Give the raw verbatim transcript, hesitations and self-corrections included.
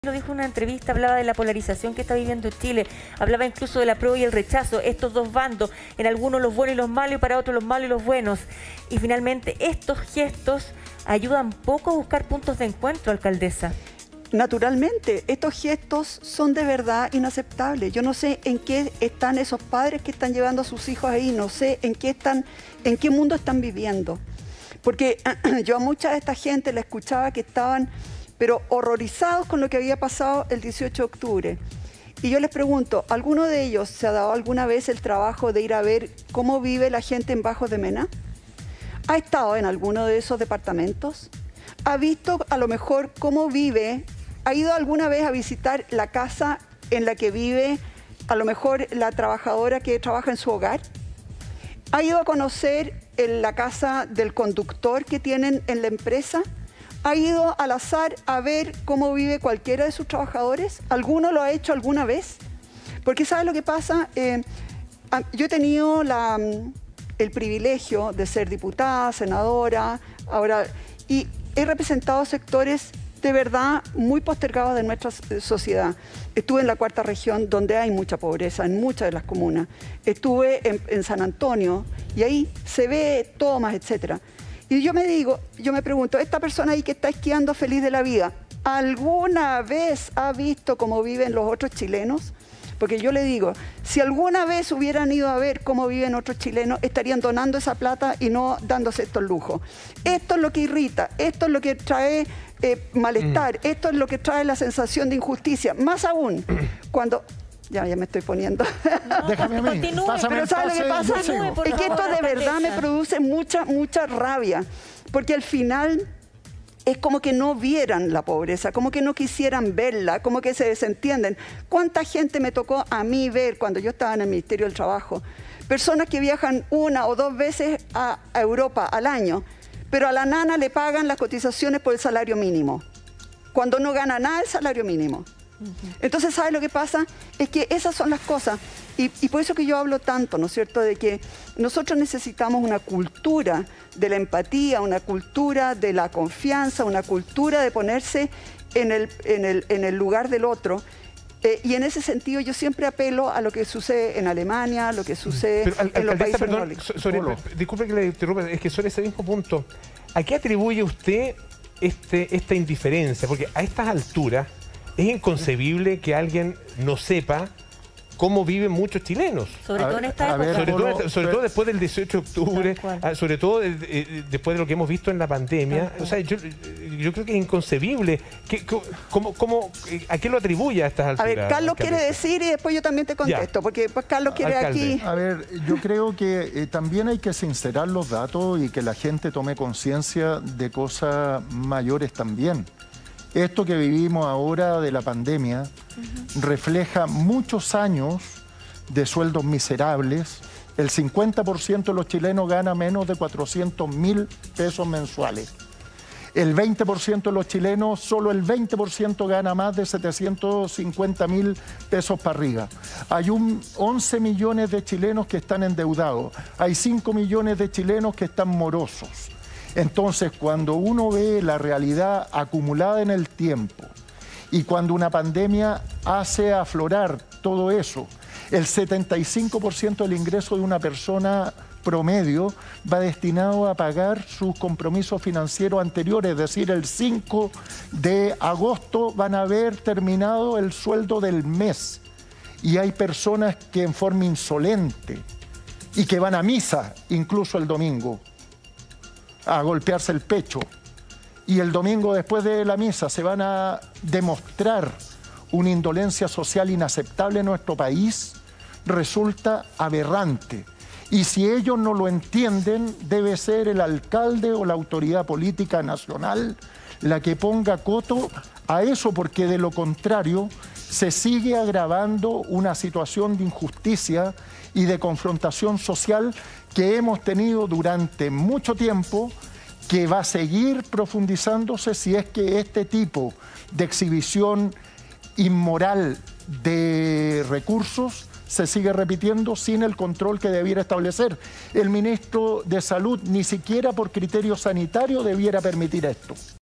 Lo dijo en una entrevista, hablaba de la polarización que está viviendo Chile, hablaba incluso de la prueba y el rechazo, estos dos bandos, en algunos los buenos y los malos y para otros los malos y los buenos. Y finalmente estos gestos ayudan poco a buscar puntos de encuentro, alcaldesa. Naturalmente, estos gestos son de verdad inaceptables. Yo no sé en qué están esos padres que están llevando a sus hijos ahí, no sé en qué están, en qué mundo están viviendo. Porque yo a mucha de esta gente la escuchaba que estaban pero horrorizados con lo que había pasado el dieciocho de octubre. Y yo les pregunto, ¿alguno de ellos se ha dado alguna vez el trabajo de ir a ver cómo vive la gente en Bajos de Mena? ¿Ha estado en alguno de esos departamentos? ¿Ha visto a lo mejor cómo vive? ¿Ha ido alguna vez a visitar la casa en la que vive a lo mejor la trabajadora que trabaja en su hogar? ¿Ha ido a conocer en la casa del conductor que tienen en la empresa? ¿Ha ido al azar a ver cómo vive cualquiera de sus trabajadores? ¿Alguno lo ha hecho alguna vez? Porque ¿sabe lo que pasa? Eh, yo he tenido la, el privilegio de ser diputada, senadora, ahora, y he representado sectores de verdad muy postergados de nuestra sociedad. Estuve en la cuarta región, donde hay mucha pobreza, en muchas de las comunas. Estuve en, en San Antonio, y ahí se ve tomas, etcétera. Y yo me digo, yo me pregunto, esta persona ahí que está esquiando feliz de la vida, ¿alguna vez ha visto cómo viven los otros chilenos? Porque yo le digo, si alguna vez hubieran ido a ver cómo viven otros chilenos, estarían donando esa plata y no dándose estos lujos. Esto es lo que irrita, esto es lo que trae eh, malestar, mm. esto es lo que trae la sensación de injusticia. Más aún, cuando... Ya, ya me estoy poniendo. No, Déjame a mí. Continúe, pero ¿sabes lo que pasa? Continúe, es que esto de verdad me produce mucha, mucha rabia. Porque al final es como que no vieran la pobreza, como que no quisieran verla, como que se desentienden. ¿Cuánta gente me tocó a mí ver cuando yo estaba en el Ministerio del Trabajo? Personas que viajan una o dos veces a, a Europa al año, pero a la nana le pagan las cotizaciones por el salario mínimo, cuando no gana nada el salario mínimo. Entonces, ¿sabes lo que pasa? Es que esas son las cosas, y, y por eso que yo hablo tanto, ¿no es cierto?, de que nosotros necesitamos una cultura de la empatía, una cultura de la confianza, una cultura de ponerse en el, en el, en el lugar del otro. Eh, y en ese sentido yo siempre apelo a lo que sucede en Alemania, a lo que sucede Pero, al, en los países perdón, nórdicos. Sobre, disculpe que le interrumpa, es que sobre ese mismo punto, ¿a qué atribuye usted este, esta indiferencia? Porque a estas alturas es inconcebible que alguien no sepa cómo viven muchos chilenos. Sobre todo en esta época. Ver, sobre todo, sobre todo después del dieciocho de octubre, sobre todo eh, después de lo que hemos visto en la pandemia. O sea, yo, yo creo que es inconcebible. ¿Qué, cómo, cómo, ¿A qué lo atribuye a estas alturas? A ver, Carlos quiere decir y después yo también te contesto, ya. porque pues, Carlos quiere Alcalde. aquí... A ver, yo creo que eh, también hay que sincerar los datos y que la gente tome conciencia de cosas mayores también. Esto que vivimos ahora de la pandemia uh-huh. refleja muchos años de sueldos miserables. El cincuenta por ciento de los chilenos gana menos de cuatrocientos mil pesos mensuales. El veinte por ciento de los chilenos, solo el veinte por ciento gana más de setecientos cincuenta mil pesos para arriba. Hay un once millones de chilenos que están endeudados. Hay cinco millones de chilenos que están morosos. Entonces, cuando uno ve la realidad acumulada en el tiempo y cuando una pandemia hace aflorar todo eso, el setenta y cinco por ciento del ingreso de una persona promedio va destinado a pagar sus compromisos financieros anteriores, es decir, el cinco de agosto van a haber terminado el sueldo del mes. Y hay personas que en forma insolente y que van a misa incluso el domingo, a golpearse el pecho, y el domingo después de la misa se van a demostrar una indolencia social inaceptable en nuestro país, resulta aberrante. Y si ellos no lo entienden, debe ser el alcalde o la autoridad política nacional la que ponga coto a eso, porque de lo contrario se sigue agravando una situación de injusticia y de confrontación social que hemos tenido durante mucho tiempo, que va a seguir profundizándose si es que este tipo de exhibición inmoral de recursos se sigue repitiendo sin el control que debiera establecer. El ministro de Salud ni siquiera por criterio sanitario debiera permitir esto.